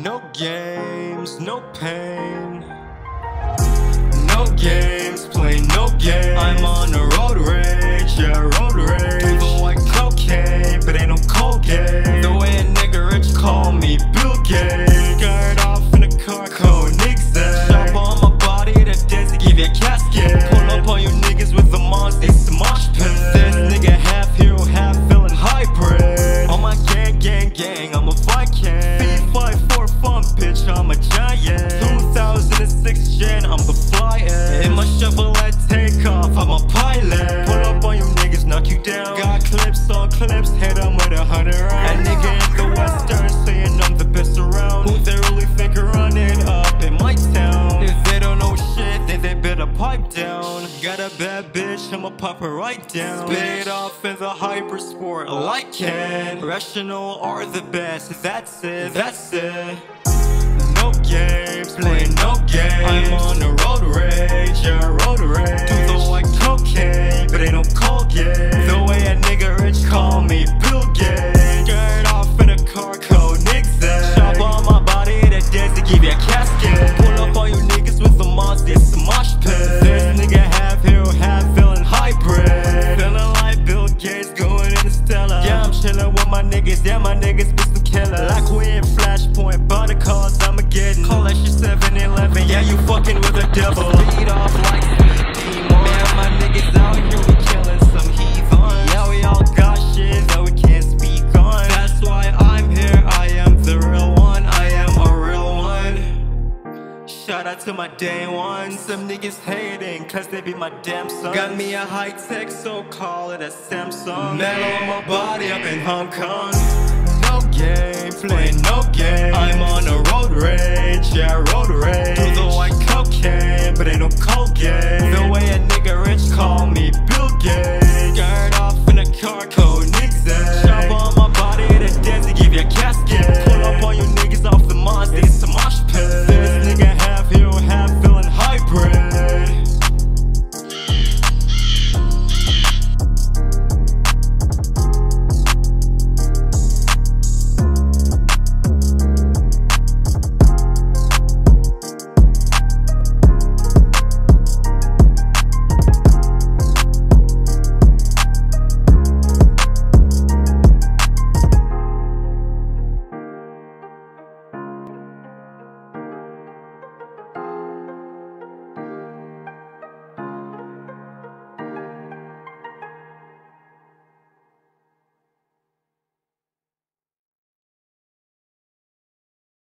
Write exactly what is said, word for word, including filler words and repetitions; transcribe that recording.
No games, no pain. No games, playing no games. I'm on a road rage, yeah, road rage. Do the white cocaine, but ain't no Colgate. The way a nigga rich call me Bill Gates. Skirt off in a car, Koenigsegg. Shop on my body, the dance to give you a casket. Pull up on you niggas with the monster, it's the mosh pit. This nigga half hero, half villain, hybrid. On my gang, gang, gang, I'm a Viking. B five four fun, bitch, I'm a giant. two thousand six gen, I'm the flyest. In my Chevrolet takeoff, I'm a pilot. Pull up on you niggas, knock you down. Got clips on clips, hit them with a hundred rounds. That nigga in the western saying I'm the best around. Who they really think are running up in my town? If they don't know shit, then they better pipe down. Got a bad bitch, I'ma pop her right down. Spit it off in the hyper sport like Ken. Rational are the best, that's it, that's it. No games, playing no games. I'm on a road rage, yeah, road rage. Do the white cocaine, but ain't no Colgate. The way a nigga rich call me Bill Gates. Skirt off in a car, Koenigsegg. Shop on my body, that dance to give you a casket. Pull up on you niggas with the monster, it's a mosh pit. This nigga half hero, half villain, hybrid. Feeling like Bill Gates, going interstellar. Yeah, I'm chillin' with my niggas, yeah, my niggas be some killers. Like we in Flashpoint, but the cars I'm getting. Call that shit seven eleven, yeah, you fucking with the devil. Speed off like speed demon. Man, my niggas out here, we killing some heathens. Yeah, we all got shit that we can't speak on. That's why I'm here, I am the real one, I am a real one. Shout out to my day ones. Some niggas hating, cause they be my damn son. Got me a high tech, so call it a Samsung. Metal on my body up in Hong Kong. No game, playing no game. I'm on a road rage.